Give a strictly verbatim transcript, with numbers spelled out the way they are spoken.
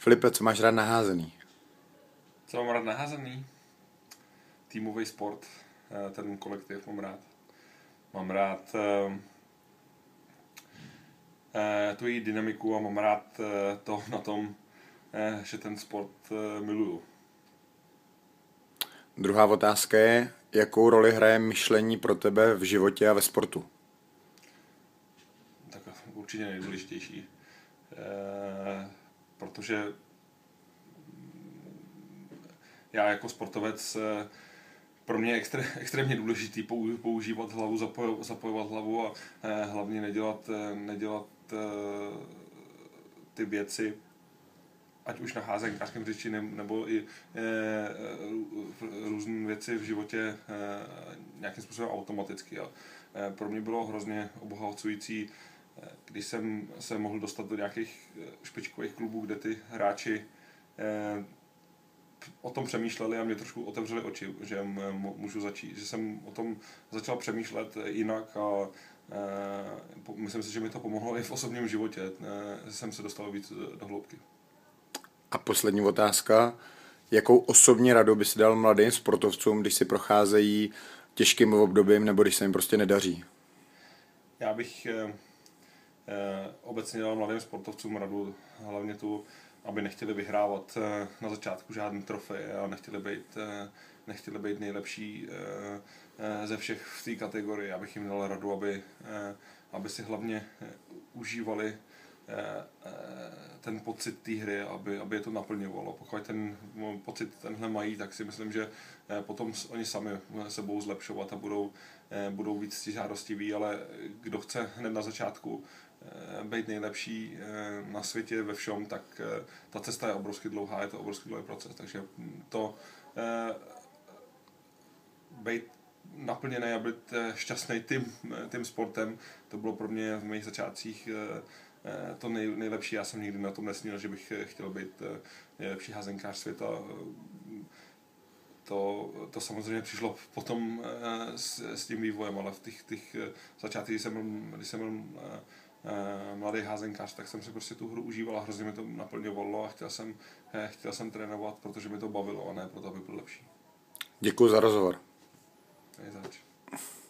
Filipe, co máš rád na házený? Co mám rád na házený? Týmový sport, ten kolektiv mám rád. Mám rád uh, uh, tu její dynamiku a mám rád uh, to na tom, uh, že ten sport uh, miluju. Druhá otázka je, jakou roli hraje myšlení pro tebe v životě a ve sportu? Tak určitě nejdůležitější. Uh, protože já jako sportovec, pro mě je extré, extrémně důležitý používat hlavu, zapojo, zapojovat hlavu a hlavně nedělat, nedělat ty věci, ať už na házenkářském řeči nebo i různé věci v životě nějakým způsobem automaticky. A pro mě bylo hrozně obohacující, když jsem se mohl dostat do nějakých špičkových klubů, kde ty hráči o tom přemýšleli a mě trošku otevřeli oči, že můžu začít, že jsem o tom začal přemýšlet jinak a e, myslím si, že mi to pomohlo i v osobním životě, e, jsem se dostal víc do hloubky. A poslední otázka, jakou osobní radu by si dal mladým sportovcům, když si procházejí těžkým obdobím nebo když se jim prostě nedaří? Já bych e, e, obecně dal mladým sportovcům radu, hlavně tu, aby nechtěli vyhrávat na začátku žádný trofej a nechtěli být, nechtěli být nejlepší ze všech v té kategorii. Já bych jim dal radu, aby, aby si hlavně užívali ten pocit té hry, aby, aby je to naplňovalo. Pokud ten pocit tenhle mají, tak si myslím, že potom oni sami se budou zlepšovat a budou, budou víc žádostiví, ale kdo chce hned na začátku být nejlepší na světě ve všem, tak ta cesta je obrovsky dlouhá, je to obrovsky dlouhý proces, takže to být naplněný a být šťastný tím, tím sportem, to bylo pro mě v mých začátcích to nej, nejlepší. Já jsem nikdy na tom nesnil, že bych chtěl být nejlepší házenkář světa. To, to samozřejmě přišlo potom s, s tím vývojem, ale v těch, těch začátcích, když jsem, když jsem byl mladý házenkář, tak jsem si prostě tu hru užíval a hrozně mi to naplňovalo a chtěl jsem, chtěl jsem trénovat, protože mi to bavilo a ne proto, aby byl lepší. Děkuji za rozhovor. Je zač.